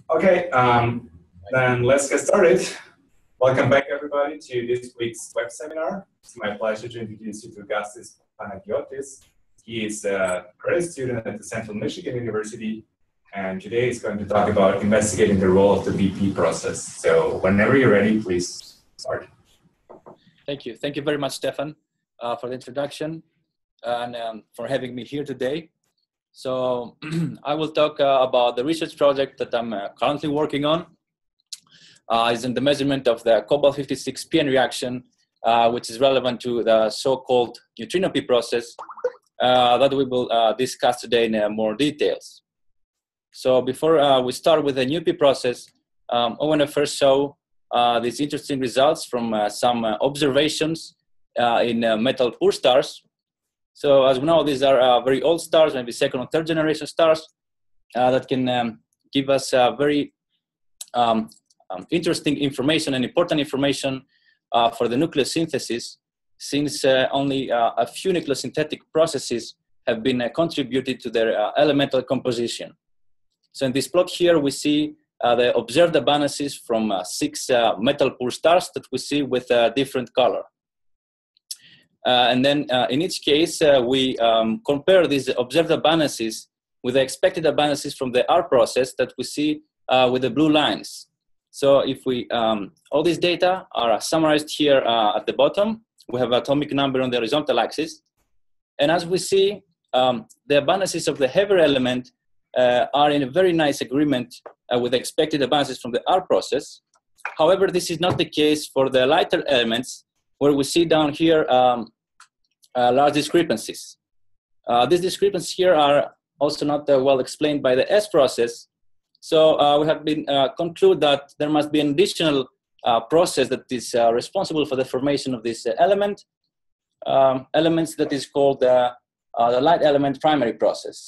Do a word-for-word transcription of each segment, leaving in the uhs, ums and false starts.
Okay, um, then let's get started. Welcome back, everybody, to this week's web seminar. It's my pleasure to introduce you to Gastis Online He is a graduate student at the Central Michigan University, and today he's going to talk about investigating the role of the B P process. So whenever you're ready, please start. Thank you. Thank you very much, Stefan, uh, for the introduction and um, for having me here today. So I will talk uh, about the research project that I'm uh, currently working on. Uh, is in the measurement of the cobalt fifty-six P N reaction, uh, which is relevant to the so-called neutrino P process uh, that we will uh, discuss today in uh, more details. So before uh, we start with the new P process, um, I want to first show uh, these interesting results from uh, some uh, observations uh, in uh, metal poor stars. So as we know, these are uh, very old stars, maybe second or third generation stars uh, that can um, give us uh, very um, um, interesting information and important information uh, for the nucleosynthesis, since uh, only uh, a few nucleosynthetic processes have been uh, contributed to their uh, elemental composition. So in this plot here, we see uh, the observed abundances from uh, six uh, metal poor stars that we see with a different color. Uh, and then uh, in each case, uh, we um, compare these observed abundances with the expected abundances from the R process that we see uh, with the blue lines. So if we, um, all these data are summarized here uh, at the bottom. We have atomic number on the horizontal axis. And as we see, um, the abundances of the heavier element uh, are in a very nice agreement uh, with the expected abundances from the R process. However, this is not the case for the lighter elements, where we see down here um, Uh, large discrepancies. Uh, these discrepancies here are also not uh, well explained by the S process. So uh, we have been uh, conclude that there must be an additional uh, process that is uh, responsible for the formation of this uh, element, um, elements that is called uh, uh, the light element primary process.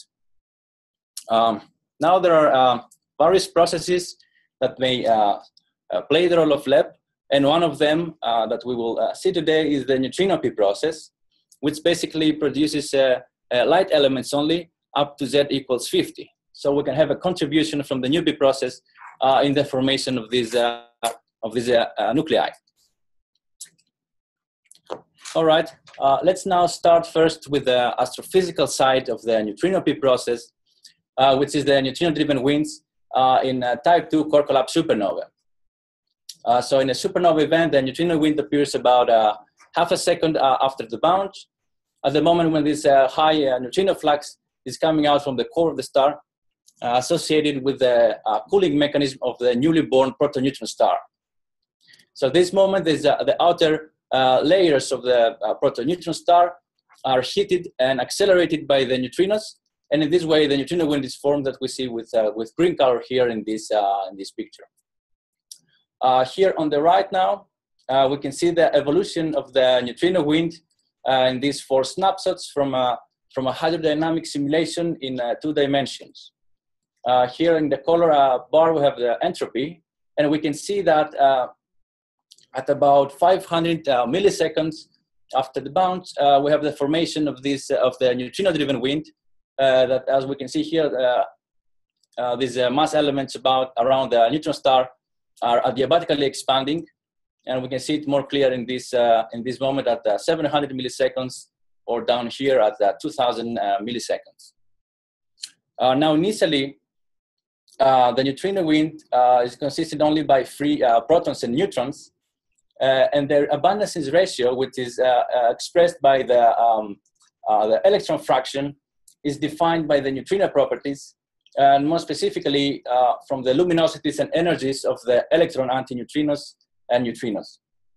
Um, now there are uh, various processes that may uh, uh, play the role of L E P, and one of them uh, that we will uh, see today is the neutrino P process, which basically produces uh, uh, light elements only up to Z equals fifty. So we can have a contribution from the new P process uh, in the formation of these, uh, of these uh, uh, nuclei. All right, uh, let's now start first with the astrophysical side of the neutrino P process, uh, which is the neutrino-driven winds uh, in uh, type two core collapse supernova. Uh, so in a supernova event, the neutrino wind appears about uh, half a second uh, after the bound, at the moment when this uh, high uh, neutrino flux is coming out from the core of the star, uh, associated with the uh, cooling mechanism of the newly born protoneutron star. So at this moment, is, uh, the outer uh, layers of the uh, protoneutron star are heated and accelerated by the neutrinos, and in this way, the neutrino wind is formed that we see with, uh, with green color here in this, uh, in this picture. Uh, here on the right now, Uh, we can see the evolution of the neutrino wind uh, in these four snapshots from a, from a hydrodynamic simulation in uh, two dimensions. Uh, here in the color uh, bar, we have the entropy, and we can see that uh, at about five hundred uh, milliseconds after the bound, uh, we have the formation of this uh, of the neutrino-driven wind. Uh, that, as we can see here, uh, uh, these uh, mass elements about around the neutron star are adiabatically expanding. And we can see it more clear in this, uh, in this moment at uh, seven hundred milliseconds, or down here at uh, two thousand uh, milliseconds. Uh, now, initially, uh, the neutrino wind uh, is consisted only by free uh, protons and neutrons, uh, and their abundances ratio, which is uh, uh, expressed by the, um, uh, the electron fraction, is defined by the neutrino properties, and more specifically uh, from the luminosities and energies of the electron antineutrinos and neutrinos.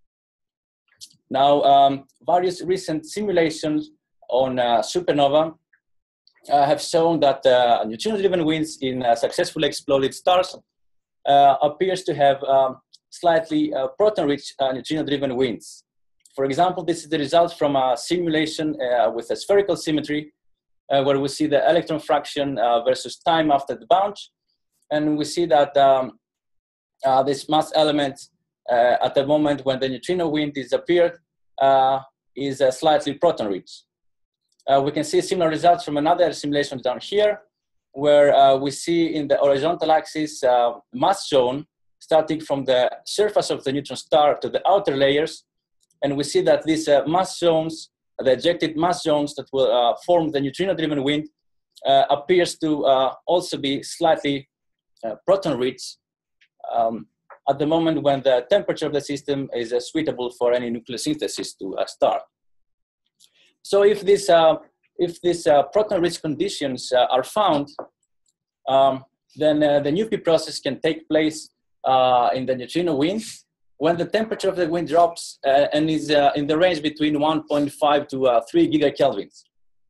Now, um, various recent simulations on uh, supernova uh, have shown that uh, neutrino-driven winds in uh, successfully exploded stars uh, appears to have um, slightly uh, proton-rich uh, neutrino-driven winds. For example, this is the result from a simulation uh, with a spherical symmetry, uh, where we see the electron fraction uh, versus time after the bound, and we see that um, uh, this mass element Uh, at the moment when the neutrino wind disappeared, uh, is uh, slightly proton-rich. Uh, we can see similar results from another simulation down here, where uh, we see in the horizontal axis uh, mass zone starting from the surface of the neutron star to the outer layers. And we see that these uh, mass zones, the ejected mass zones that will uh, form the neutrino-driven wind, uh, appears to uh, also be slightly uh, proton-rich um, at the moment when the temperature of the system is uh, suitable for any nucleosynthesis to uh, start. So if this uh, if these uh, proton-rich conditions uh, are found, um, then uh, the N U P I process can take place uh, in the neutrino wind when the temperature of the wind drops uh, and is uh, in the range between one point five to uh, three gigakelvins.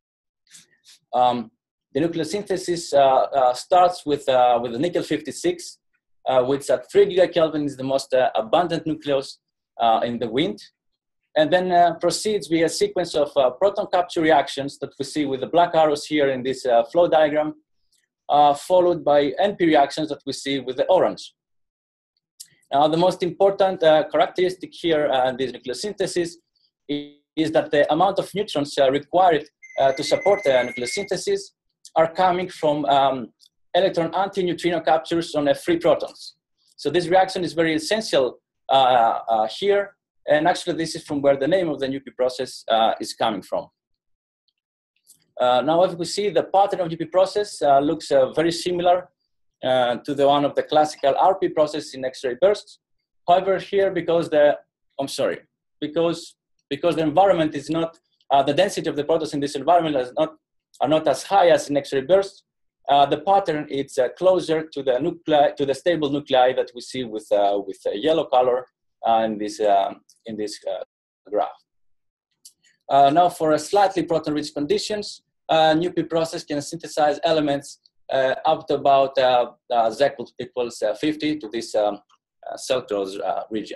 Um, the nucleosynthesis uh, uh, starts with, uh, with the nickel fifty-six, uh, which at three gigakelvin is the most uh, abundant nucleus uh, in the wind. And then uh, proceeds via a sequence of uh, proton capture reactions that we see with the black arrows here in this uh, flow diagram, uh, followed by N P reactions that we see with the orange. Now, the most important uh, characteristic here uh, in this nucleosynthesis is, is that the amount of neutrons uh, required uh, to support the nucleosynthesis are coming from um, electron anti-neutrino captures on uh, free protons. So this reaction is very essential uh, uh, here. And actually, this is from where the name of the N U P I process uh, is coming from. Uh, now, if we see the pattern of N U P I process uh, looks uh, very similar uh, to the one of the classical R P process in X-ray bursts. However, here, because the, I'm sorry, because, because the environment is not, uh, the density of the protons in this environment is not, are not as high as in X-ray bursts, uh, the pattern is uh, closer to the nuclei, to the stable nuclei that we see with, uh, with a yellow color uh, in this, uh, in this uh, graph. Uh, now for a slightly proton-rich conditions, uh, N U P I process can synthesize elements uh, up to about uh, uh, Z equals uh, fifty to this um, uh, cell close uh, region.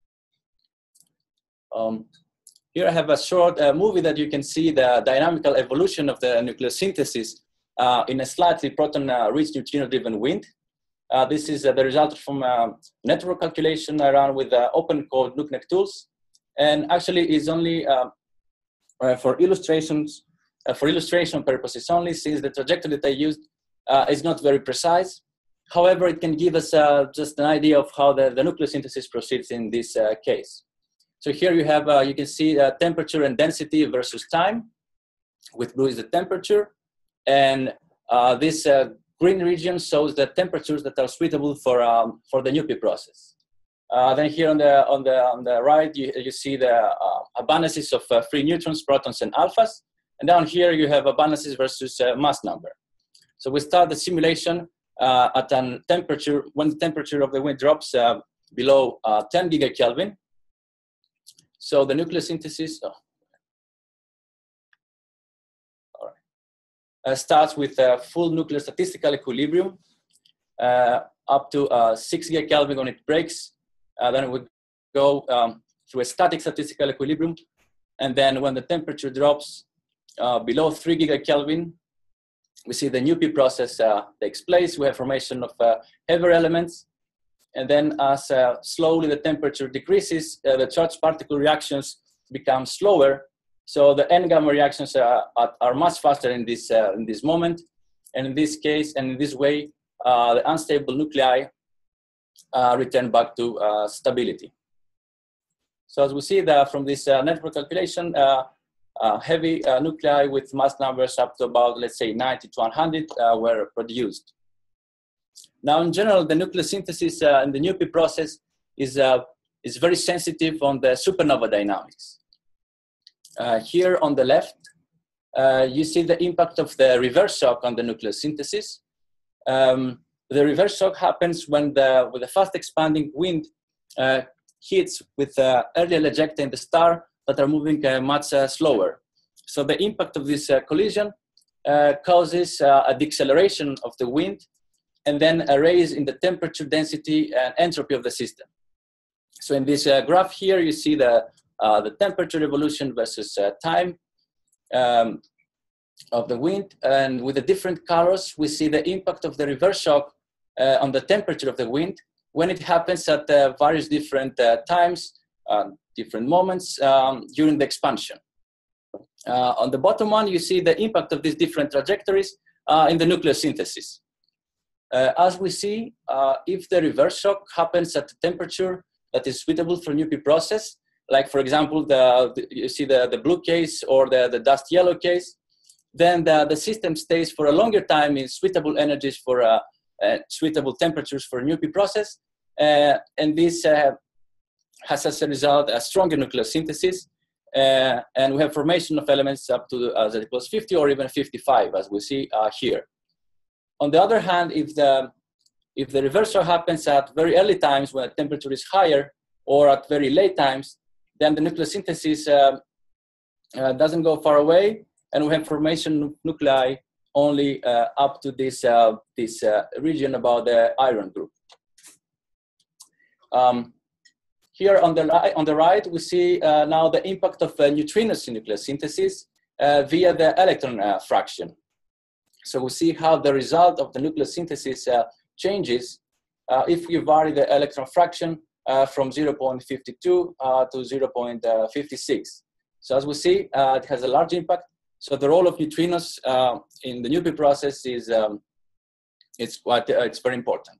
Um, here I have a short uh, movie that you can see the dynamical evolution of the nucleosynthesis uh, in a slightly proton-rich neutrino-driven wind. Uh, this is uh, the result from a network calculation I ran with uh, open code NucNet tools, and actually is only uh, uh, for illustrations, uh, for illustration purposes only, since the trajectory that I used uh, is not very precise. However, it can give us uh, just an idea of how the, the nucleosynthesis proceeds in this uh, case. So here you have, uh, you can see uh, temperature and density versus time. With blue is the temperature, and uh, this uh, green region shows the temperatures that are suitable for, um, for the N U P I process. Uh, then here on the, on the, on the right, you, you see the uh, abundances of uh, free neutrons, protons, and alphas. And down here, you have abundances versus uh, mass number. So we start the simulation uh, at a temperature, when the temperature of the wind drops uh, below uh, ten gigakelvin. So the nucleosynthesis, oh. Uh, starts with a full nuclear statistical equilibrium uh, up to uh, six gigakelvin when it breaks. Uh, then we go um, through a static statistical equilibrium. And then when the temperature drops uh, below three gigakelvin, we see the N U P I process uh, takes place. We have formation of uh, heavier elements. And then as uh, slowly the temperature decreases, uh, the charged particle reactions become slower. So the N-gamma reactions are, are, are much faster in this, uh, in this moment. And in this case, and in this way, uh, the unstable nuclei uh, return back to uh, stability. So as we see that from this uh, network calculation, uh, uh, heavy uh, nuclei with mass numbers up to about, let's say, ninety to one hundred uh, were produced. Now, in general, the nucleosynthesis uh, in the N U P I process is, uh, is very sensitive on the supernova dynamics. Uh, here on the left, uh, you see the impact of the reverse shock on the nucleosynthesis. Um, the reverse shock happens when the, with the fast expanding wind uh, hits with uh, earlier ejecta in the star that are moving uh, much uh, slower. So the impact of this uh, collision uh, causes uh, a deceleration of the wind and then a raise in the temperature, density, and entropy of the system. So in this uh, graph here, you see the Uh, the temperature evolution versus uh, time um, of the wind. And with the different colors, we see the impact of the reverse shock uh, on the temperature of the wind when it happens at uh, various different uh, times, uh, different moments um, during the expansion. Uh, on the bottom one, you see the impact of these different trajectories uh, in the nuclear synthesis. Uh, as we see, uh, if the reverse shock happens at a temperature that is suitable for N U P I process, like for example, the, the, you see the, the blue case or the, the dust yellow case, then the, the system stays for a longer time in suitable energies for uh, uh, suitable temperatures for N U P I process. Uh, and this uh, has as a result a stronger nuclear synthesis. Uh, and we have formation of elements up to uh, z equals fifty or even fifty-five, as we see uh, here. On the other hand, if the, if the reversal happens at very early times when the temperature is higher or at very late times, then the nuclear synthesis uh, uh, doesn't go far away, and we have formation nuclei only uh, up to this, uh, this uh, region about the iron group. Um, here on the, on the right, we see uh, now the impact of uh, neutrinos in nuclear synthesis uh, via the electron uh, fraction. So we see how the result of the nuclear synthesis uh, changes uh, if we vary the electron fraction uh, from zero point five two uh, to zero point five six. So as we see, uh, it has a large impact. So the role of neutrinos uh, in the N U P I process is um, it's quite uh, it's very important.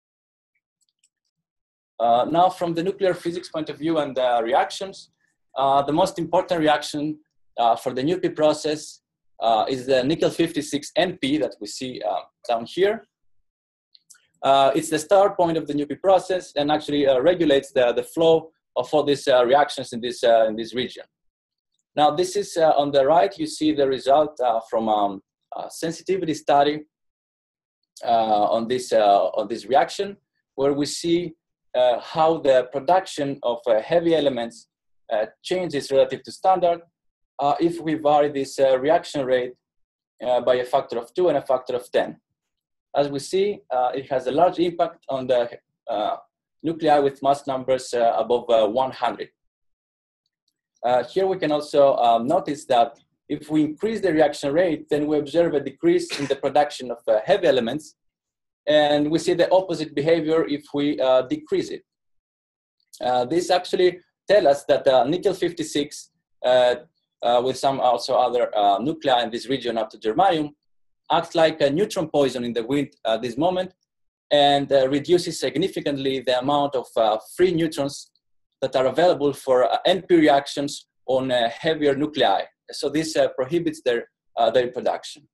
Uh, now, from the nuclear physics point of view and the reactions, uh, the most important reaction uh, for the N U P I process uh, is the nickel fifty-six N P that we see uh, down here. Uh, it's the start point of the N U P I process and actually uh, regulates the, the flow of all these uh, reactions in this, uh, in this region. Now, this is uh, on the right, you see the result uh, from um, a sensitivity study uh, on, this, uh, on this reaction, where we see uh, how the production of uh, heavy elements uh, changes relative to standard uh, if we vary this uh, reaction rate uh, by a factor of two and a factor of ten. As we see, uh, it has a large impact on the uh, nuclei with mass numbers uh, above uh, one hundred. Uh, here we can also um, notice that if we increase the reaction rate, then we observe a decrease in the production of uh, heavy elements, and we see the opposite behavior if we uh, decrease it. Uh, this actually tells us that uh, nickel fifty-six, uh, uh, with some also other uh, nuclei in this region up to germanium, acts like a neutron poison in the wind at this moment, and uh, reduces significantly the amount of uh, free neutrons that are available for uh, N P reactions on uh, heavier nuclei. So this uh, prohibits their, uh, their production.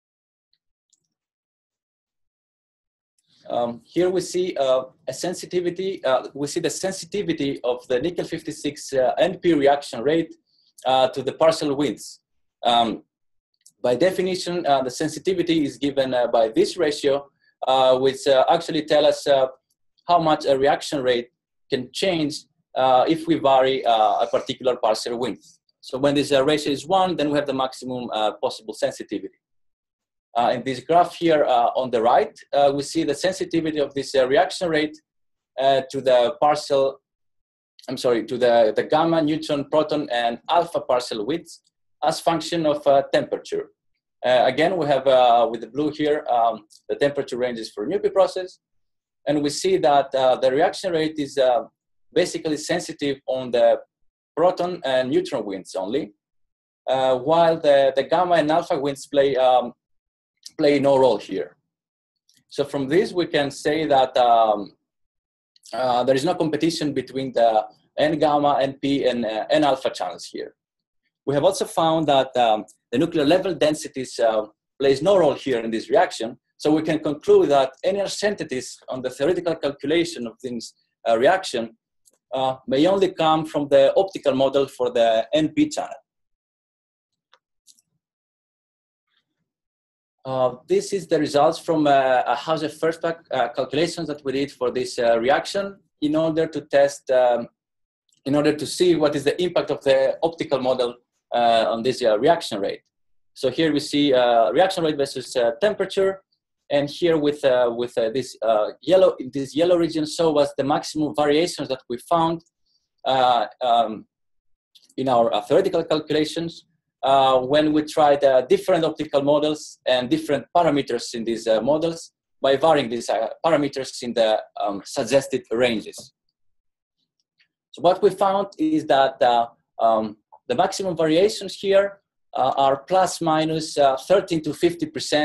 Um, here we see uh, a sensitivity, uh, we see the sensitivity of the nickel fifty-six uh, N P reaction rate uh, to the partial winds. Um, by definition, uh, the sensitivity is given uh, by this ratio, uh, which uh, actually tells us uh, how much a reaction rate can change uh, if we vary uh, a particular partial wind. So when this uh, ratio is one, then we have the maximum uh, possible sensitivity. Uh, in this graph here uh, on the right, uh, we see the sensitivity of this uh, reaction rate uh, to the partial, I'm sorry, to the, the gamma, neutron, proton, and alpha partial widths as function of uh, temperature. Uh, again, we have uh, with the blue here, um, the temperature ranges for N U P I process. And we see that uh, the reaction rate is uh, basically sensitive on the proton and neutron winds only, uh, while the, the gamma and alpha winds play um, play no role here. So from this, we can say that um, uh, there is no competition between the N-gamma, N P, and uh, N-alpha channels here. We have also found that um, the nuclear level densities uh, plays no role here in this reaction. So we can conclude that any uncertainties on the theoretical calculation of this uh, reaction uh, may only come from the optical model for the N P channel. Uh, this is the results from uh, a Hauser-Fersbach uh, calculations that we did for this uh, reaction in order to test, um, in order to see what is the impact of the optical model uh, on this uh, reaction rate. So here we see uh, reaction rate versus uh, temperature, and here with uh, with uh, this uh, yellow, this yellow region show us the maximum variations that we found uh, um, in our uh, theoretical calculations. Uh, when we tried uh, different optical models and different parameters in these uh, models by varying these uh, parameters in the um, suggested ranges. So what we found is that uh, um, the maximum variations here uh, are plus minus uh, thirteen to fifty percent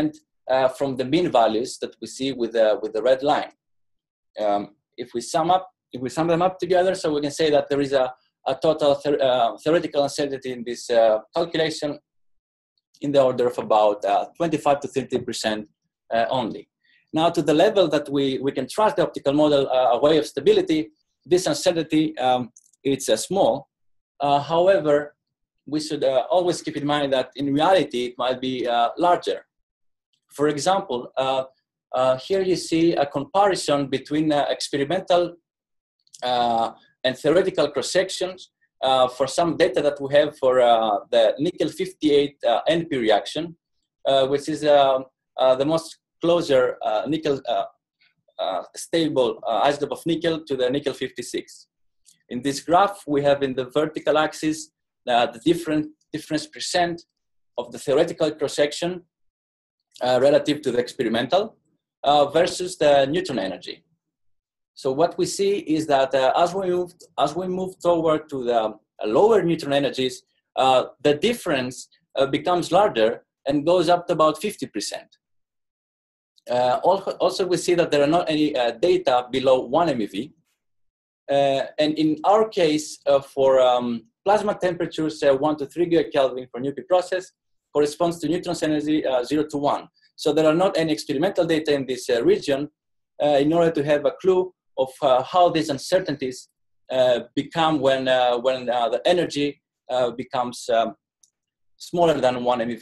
uh, from the mean values that we see with the, with the red line. Um, if we sum up, if we sum them up together, so we can say that there is a, a total the, uh, theoretical uncertainty in this uh, calculation in the order of about uh, twenty-five to thirty percent uh, only. Now, to the level that we, we can trust the optical model uh, a way of stability, this uncertainty, um, it's uh, small. Uh, however, we should uh, always keep in mind that in reality, it might be uh, larger. For example, uh, uh, here you see a comparison between uh, experimental uh, and theoretical cross-sections uh, for some data that we have for uh, the nickel fifty-eight uh, N P reaction, uh, which is uh, uh, the most closer uh, nickel uh, uh, stable uh, isotope of nickel to the nickel fifty-six. In this graph, we have in the vertical axis uh, the different difference percent of the theoretical cross-section uh, relative to the experimental uh, versus the neutron energy. So what we see is that uh, as we move as we move toward to the uh, lower neutron energies, uh, the difference uh, becomes larger and goes up to about fifty percent. Uh, also, we see that there are not any uh, data below one M E V. Uh, and in our case, uh, for um, plasma temperatures uh, one to three gigakelvin for N U P I process corresponds to neutron's energy uh, zero to one. So there are not any experimental data in this uh, region uh, in order to have a clue of uh, how these uncertainties uh, become when, uh, when uh, the energy uh, becomes um, smaller than one M E V.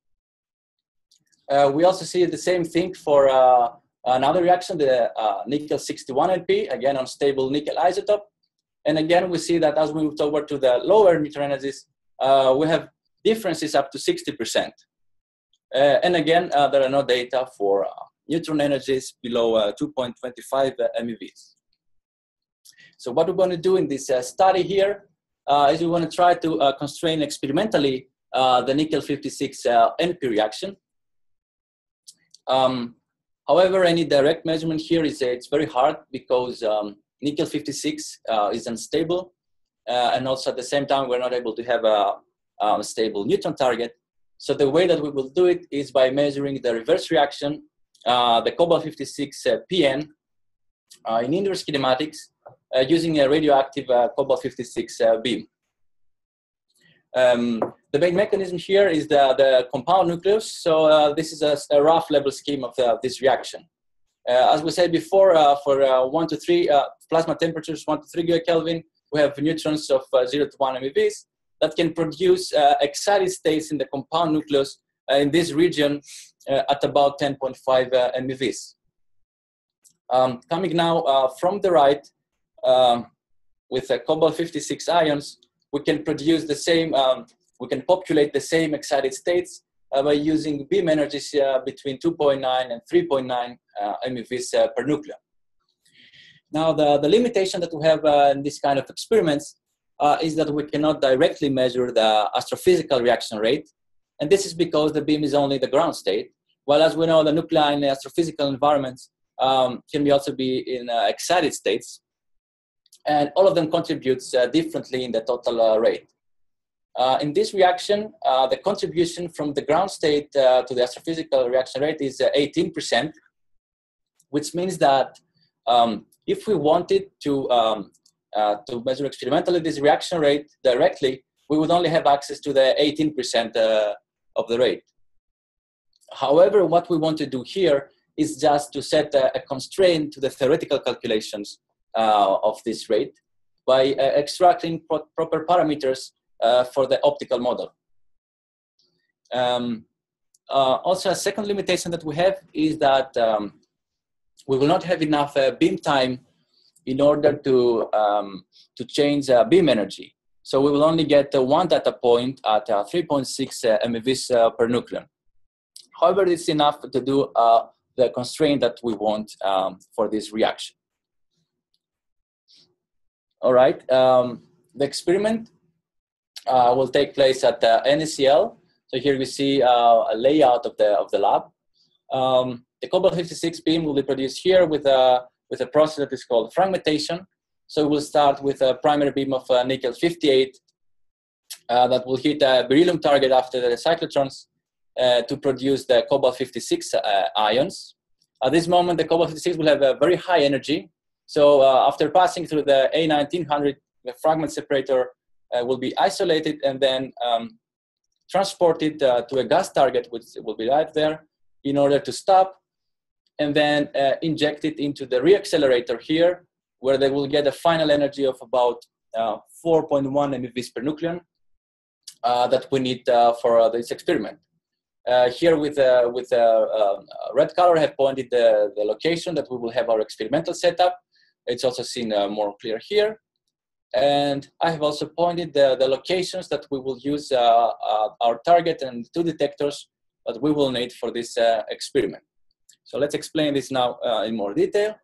Uh, we also see the same thing for uh, another reaction, the uh, nickel sixty-one N P, again on stable nickel isotope. And again, we see that as we move toward to the lower neutron energies, uh, we have differences up to sixty percent. Uh, and again, uh, there are no data for uh, neutron energies below uh, two point two five uh, M E Vs. So what we're going to do in this uh, study here uh, is we want to try to uh, constrain experimentally uh, the nickel fifty-six uh, N P reaction. Um, however, any direct measurement here is uh, it's very hard because um, nickel fifty-six uh, is unstable, uh, and also at the same time we're not able to have a, a stable neutron target. So the way that we will do it is by measuring the reverse reaction, uh, the cobalt fifty-six uh, P N, uh, in indoor kinematics uh, using a radioactive uh, cobalt fifty-six uh, beam. Um, the main mechanism here is the, the compound nucleus. So uh, this is a, a rough level scheme of the, this reaction. Uh, as we said before, uh, for uh, one to three uh, plasma temperatures, one to three gigakelvin, we have neutrons of uh, zero to one M E Vs that can produce uh, excited states in the compound nucleus uh, in this region uh, at about ten point five uh, M E Vs. Um, coming now uh, from the right, um, with uh, cobalt fifty-six ions, we can produce the same, um, we can populate the same excited states uh, by using beam energies uh, between two point nine and three point nine uh, M E Vs uh, per nucleon. Now, the, the limitation that we have uh, in this kind of experiments uh, is that we cannot directly measure the astrophysical reaction rate. And this is because the beam is only the ground state, while as we know, the nuclei in astrophysical environments um, can be also be in uh, excited states. And all of them contributes uh, differently in the total uh, rate. Uh, in this reaction, uh, the contribution from the ground state uh, to the astrophysical reaction rate is uh, eighteen percent, which means that um, if we wanted to, um, uh, to measure experimentally this reaction rate directly, we would only have access to the eighteen percent uh, of the rate. However, what we want to do here is just to set a, a constraint to the theoretical calculations Uh, of this rate by uh, extracting pro proper parameters uh, for the optical model. Um, uh, also, a second limitation that we have is that um, we will not have enough uh, beam time in order to, um, to change uh, beam energy. So we will only get uh, one data point at uh, three point six uh, M E Vs uh, per nucleon. However, it's enough to do uh, the constraint that we want um, for this reaction. All right, um, the experiment uh, will take place at uh, N A C L. So here we see uh, a layout of the, of the lab. Um, the cobalt fifty-six beam will be produced here with a, with a process that is called fragmentation. So we'll start with a primary beam of uh, nickel fifty-eight uh, that will hit a beryllium target after the cyclotrons. uh, to produce the cobalt fifty-six uh, ions. At this moment, the cobalt fifty-six will have a very high energy. So uh, after passing through the A nineteen hundred, the fragment separator uh, will be isolated and then um, transported uh, to a gas target, which will be right there, in order to stop, and then uh, inject it into the reaccelerator here, where they will get a final energy of about uh, four point one MeVs per nucleon uh, that we need uh, for uh, this experiment. Uh, here with, uh, with uh, uh, red color, I have pointed the, the location that we will have our experimental setup. It's also seen uh, more clear here. And I have also pointed the, the locations that we will use uh, uh, our target and two detectors that we will need for this uh, experiment. So let's explain this now uh, in more detail.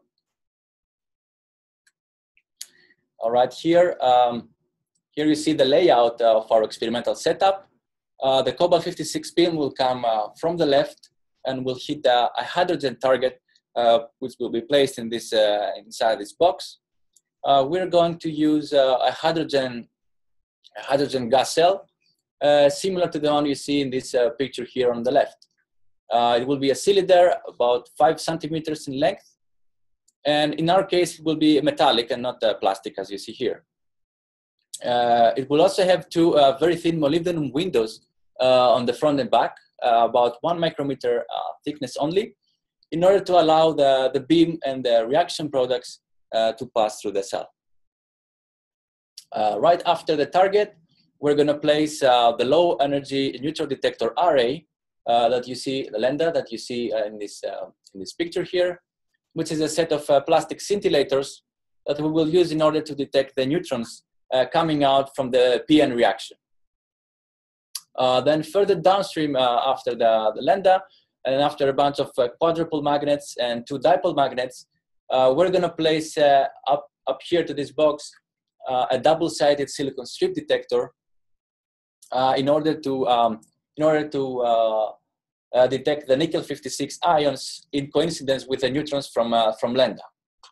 All right, here, um, here you see the layout of our experimental setup. Uh, the cobalt fifty-six beam will come uh, from the left and will hit uh, a hydrogen target, uh, which will be placed in this, uh, inside this box. Uh, we're going to use uh, a hydrogen, a hydrogen gas cell, uh, similar to the one you see in this uh, picture here on the left. Uh, it will be a cylinder about five centimeters in length. And in our case, it will be metallic and not uh, plastic, as you see here. Uh, it will also have two uh, very thin molybdenum windows uh, on the front and back, uh, about one micrometer uh, thickness only, in order to allow the, the beam and the reaction products uh, to pass through the cell. Uh, right after the target, we're going to place uh, the low energy neutron detector array uh, that you see, the lambda that you see uh, in, this, uh, in this picture here, which is a set of uh, plastic scintillators that we will use in order to detect the neutrons uh, coming out from the P N reaction. Uh, then further downstream uh, after the, the lambda, and after a bunch of uh, quadruple magnets and two dipole magnets, uh, we're going to place uh, up, up here to this box uh, a double-sided silicon strip detector uh, in order to, um, in order to uh, uh, detect the nickel fifty-six ions in coincidence with the neutrons from, uh, from lambda.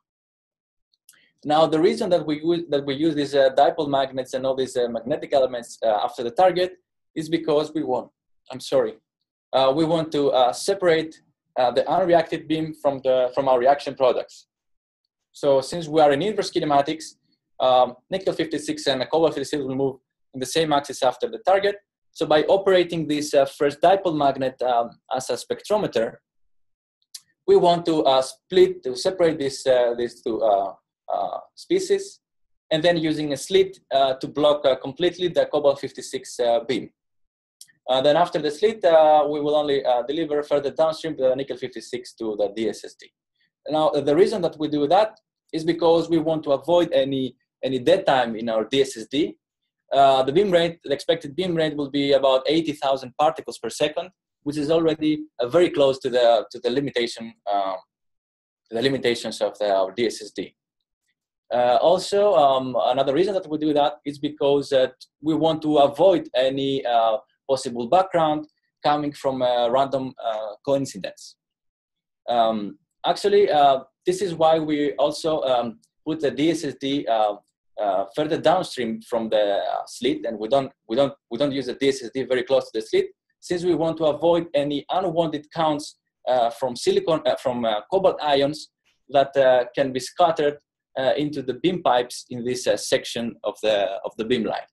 Now, the reason that we use, that we use these uh, dipole magnets and all these uh, magnetic elements uh, after the target is because we want, I'm sorry, uh, we want to uh, separate uh, the unreacted beam from, the, from our reaction products. So since we are in inverse kinematics, um, nickel fifty-six and cobalt fifty-six will move in the same axis after the target. So by operating this uh, first dipole magnet um, as a spectrometer, we want to uh, split, to separate this, uh, these two uh, uh, species, and then using a slit uh, to block uh, completely the cobalt fifty-six uh, beam. Uh, then after the slit, uh, we will only uh, deliver further downstream the nickel fifty-six to the D S S D. Now, the reason that we do that is because we want to avoid any, any dead time in our D S S D. Uh, the beam rate, the expected beam rate will be about eighty thousand particles per second, which is already uh, very close to the, to the limitation, uh, the limitations of the, our D S S D. Uh, also, um, another reason that we do that is because uh, we want to avoid any uh, possible background coming from a random uh, coincidence. Um, actually, uh, this is why we also um, put the D S S D uh, uh, further downstream from the uh, slit, and we don't we don't we don't use the D S S D very close to the slit, since we want to avoid any unwanted counts uh, from silicon uh, from uh, cobalt ions that uh, can be scattered Uh, into the beam pipes in this uh, section of the of the beam line.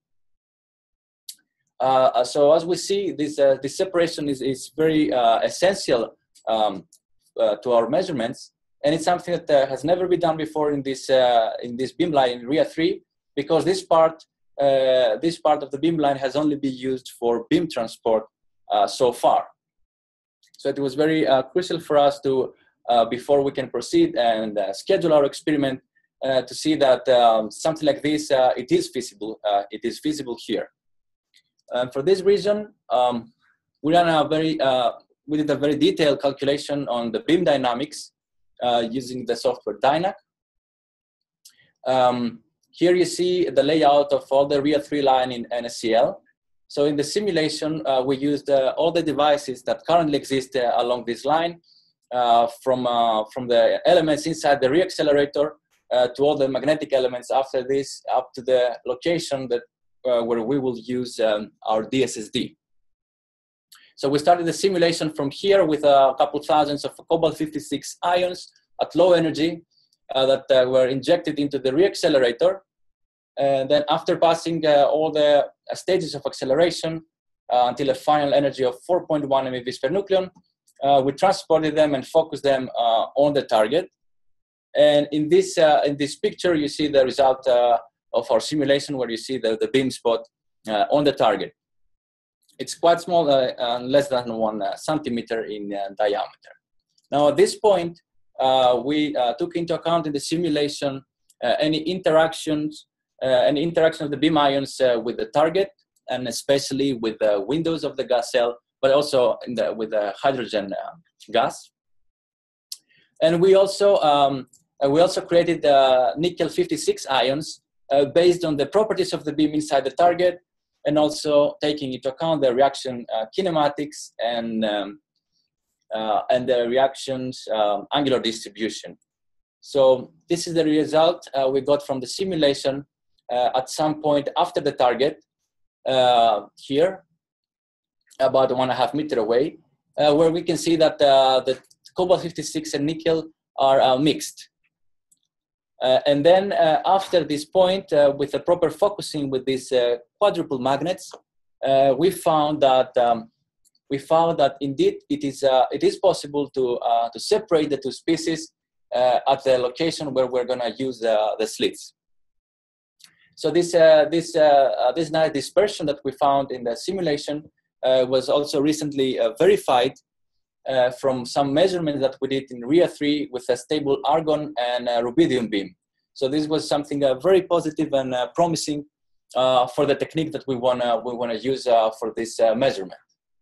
Uh, so as we see, this uh, this separation is is very uh, essential um, uh, to our measurements, and it's something that uh, has never been done before in this uh, in this beam line in R I A three, because this part uh, this part of the beam line has only been used for beam transport uh, so far. So it was very uh, crucial for us to uh, before we can proceed and uh, schedule our experiment. Uh, to see that um, something like this, uh, it is feasible. Uh, it is feasible here. And for this reason, um, we ran a very, uh, we did a very detailed calculation on the beam dynamics uh, using the software JINA-C E. Um, here you see the layout of all the R I A three line in N S C L. So in the simulation, uh, we used uh, all the devices that currently exist uh, along this line, uh, from uh, from the elements inside the reaccelerator. Uh, to all the magnetic elements after this, up to the location that uh, where we will use um, our D S S D. So we started the simulation from here with a couple thousands of cobalt fifty-six ions at low energy uh, that uh, were injected into the reaccelerator. And then after passing uh, all the uh, stages of acceleration uh, until a final energy of four point one MeVs per nucleon, uh, we transported them and focused them uh, on the target. And in this, uh, in this picture, you see the result uh, of our simulation where you see the, the beam spot uh, on the target. It's quite small, uh, uh, less than one uh, centimeter in uh, diameter. Now at this point, uh, we uh, took into account in the simulation uh, any interactions, uh, any interaction of the beam ions uh, with the target, and especially with the windows of the gas cell, but also in the, with the hydrogen uh, gas. And we also um, uh, we also created uh, nickel fifty-six ions uh, based on the properties of the beam inside the target, and also taking into account the reaction uh, kinematics and um, uh, and the reactions um, angular distribution. So this is the result uh, we got from the simulation uh, at some point after the target uh, here, about one and a half meter away, uh, where we can see that uh, the cobalt fifty-six and nickel are uh, mixed. Uh, and then uh, after this point, uh, with the proper focusing with these uh, quadruple magnets, uh, we found that um, we found that indeed it is uh, it is possible to uh, to separate the two species uh, at the location where we're going to use uh, the slits. So this uh, this uh, uh, this nice dispersion that we found in the simulation uh, was also recently uh, verified Uh, from some measurements that we did in R I A three with a stable argon and uh, rubidium beam. So this was something uh, very positive and uh, promising uh, for the technique that we want to we want to use uh, for this uh, measurement.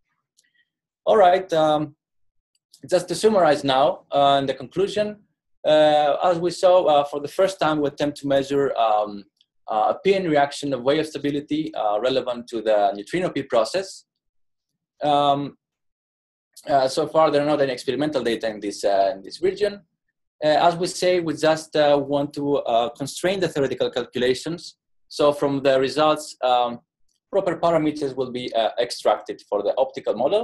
All right, um, just to summarize now, uh, in the conclusion, uh, as we saw uh, for the first time, we attempt to measure um, uh, a P N reaction of wave stability uh, relevant to the neutrino P process. Um, Uh, so far, there are not any experimental data in this, uh, in this region. Uh, as we say, we just uh, want to uh, constrain the theoretical calculations. So from the results, um, proper parameters will be uh, extracted for the optical model.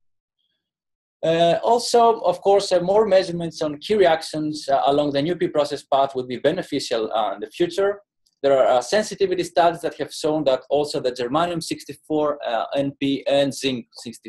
Uh, also, of course, uh, more measurements on key reactions uh, along the new P process path would be beneficial uh, in the future. There are uh, sensitivity studies that have shown that also the germanium sixty-four uh, N P and zinc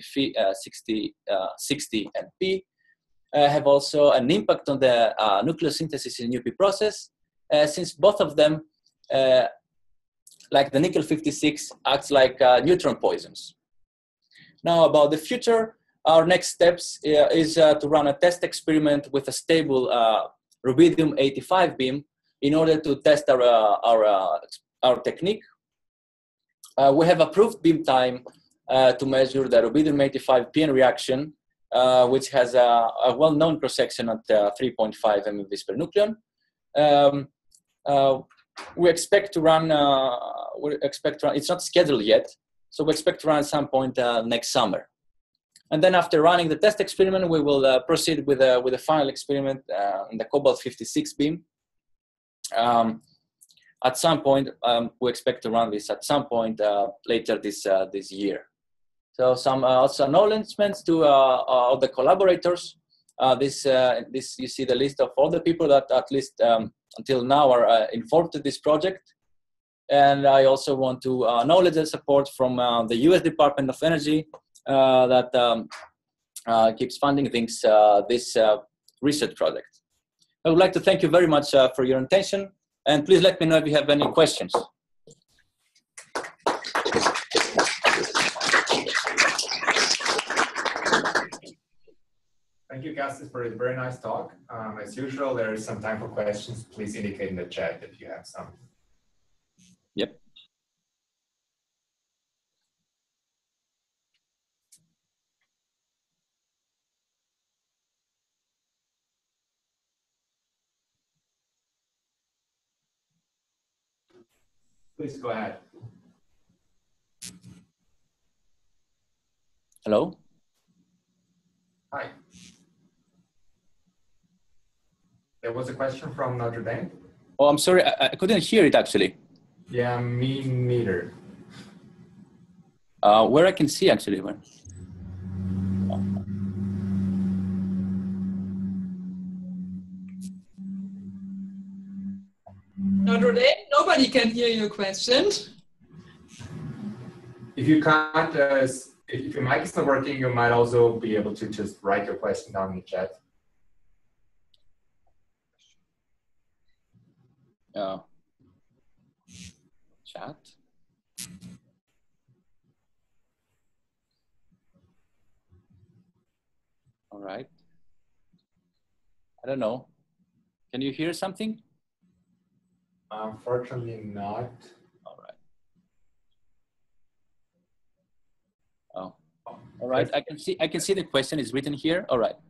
sixty N P uh, have also an impact on the uh, nucleosynthesis in U P process, uh, since both of them, uh, like the nickel fifty-six, acts like uh, neutron poisons. Now about the future, our next steps uh, is uh, to run a test experiment with a stable uh, rubidium eighty-five beam in order to test our, uh, our, uh, our technique. Uh, we have approved beam time uh, to measure the rubidium eighty-five P N reaction, uh, which has a, a well-known cross-section at uh, three point five MeVs per nucleon. Um, uh, we expect to run, uh, we expect to run, it's not scheduled yet, so we expect to run at some point uh, next summer. And then after running the test experiment, we will uh, proceed with, uh, with the final experiment uh, in the cobalt fifty-six beam. Um, at some point, um, we expect to run this at some point uh, later this uh, this year. So some uh, also acknowledgements to uh, all the collaborators. Uh, this uh, this you see the list of all the people that at least um, until now are uh, involved in this project. And I also want to uh, acknowledge the support from uh, the U S Department of Energy uh, that um, uh, keeps funding things uh, this uh, research project. I would like to thank you very much uh, for your attention, and please let me know if you have any questions. Thank you, Gastis, for a very nice talk. Um, as usual, there is some time for questions. Please indicate in the chat if you have some. Yep. Please go ahead. Hello? Hi. There was a question from Notre Dame. Oh, I'm sorry, I, I couldn't hear it actually. Yeah, me neither. Uh, where I can see actually. Where? Not today. Nobody can hear your question. If you can't, uh, if your mic is not working, you might also be able to just write your question down in the chat. Uh, chat. All right. I don't know. Can you hear something? Unfortunately not. All right. Oh, all right. I can see. I can see the question is written here. All right.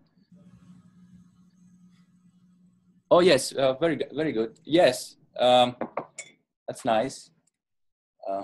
Oh yes, uh, very good. Very good. Yes, um, that's nice. Uh,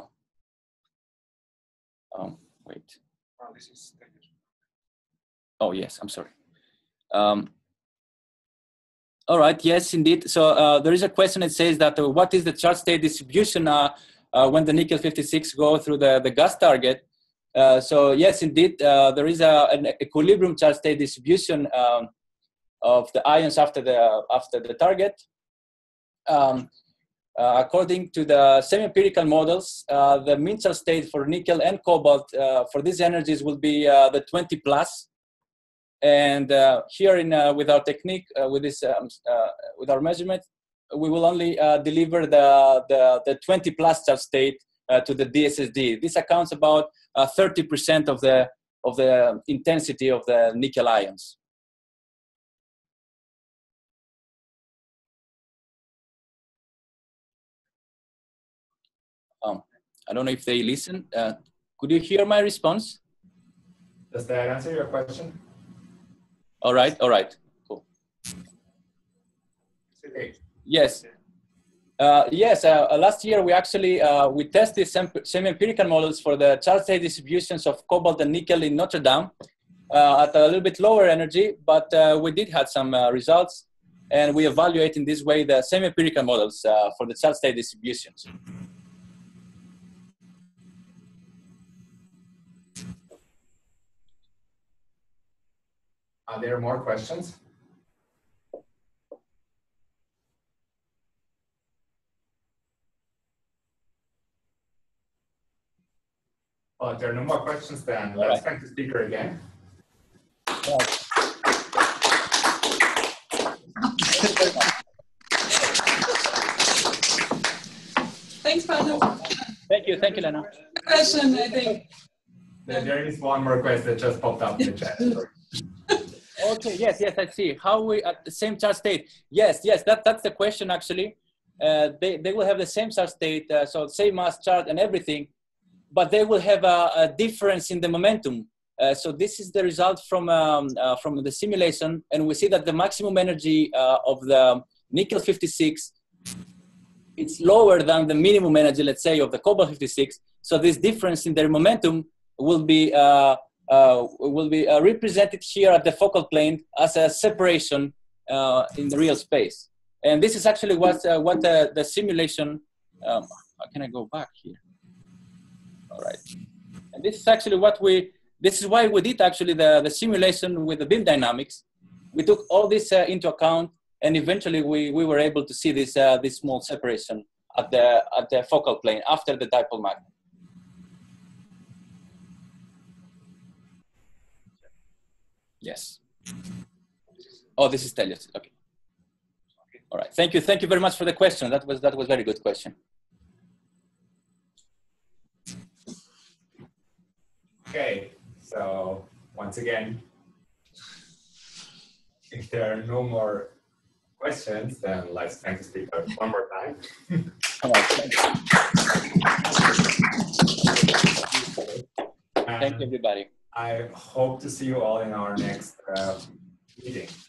um, wait. Oh, this is. Oh yes, I'm sorry. Um, all right. Yes, indeed. So uh, there is a question that says that uh, what is the charge state distribution uh, uh, when the nickel fifty-six go through the the gas target? Uh, so yes, indeed, uh, there is a, an equilibrium charge state distribution um, of the ions after the after the target. Um, uh, according to the semi-empirical models, uh, the mean charge state for nickel and cobalt uh, for these energies will be uh, the twenty plus. And uh, here, in uh, with our technique, uh, with this, um, uh, with our measurement, we will only uh, deliver the, the the twenty plus charge state uh, to the D S S D. This accounts about thirty percent uh, of the of the intensity of the nickel ions. Um, I don't know if they listen. Uh, could you hear my response? Does that answer your question? All right, all right, cool. Okay. Yes, uh, yes. Uh, last year we actually uh, we tested some semi-empirical models for the charge state distributions of cobalt and nickel in Notre Dame uh, at a little bit lower energy, but uh, we did have some uh, results, and we evaluate in this way the semi-empirical models uh, for the charge state distributions. Are there more questions? Oh, if there are no more questions, then All let's right. thank the speaker again. All right. Thanks, Panos. Thank you, thank you, Lena. Question, I think. There, there is one more question that just popped up in the chat. Okay, yes, yes, I see. How we at the same charge state? Yes, yes, that, that's the question actually. Uh, they, they will have the same charge state, uh, so same mass charge and everything, but they will have a, a difference in the momentum. Uh, so this is the result from, um, uh, from the simulation, and we see that the maximum energy uh, of the nickel fifty-six, it's lower than the minimum energy, let's say, of the cobalt fifty-six. So this difference in their momentum will be uh, Uh, will be uh, represented here at the focal plane as a separation uh, in the real space. And this is actually what, uh, what the, the simulation, um, how can I go back here? All right. And this is actually what we, this is why we did actually the, the simulation with the beam dynamics. We took all this uh, into account, and eventually we, we were able to see this, uh, this small separation at the, at the focal plane after the dipole magnet. Yes. Oh, this is Tews. Okay. All right. Thank you. Thank you very much for the question. That was that was a very good question. Okay. So once again, if there are no more questions, then let's thank the speaker one more time. All right. Thank you. Thank you, everybody. I hope to see you all in our next uh, meeting.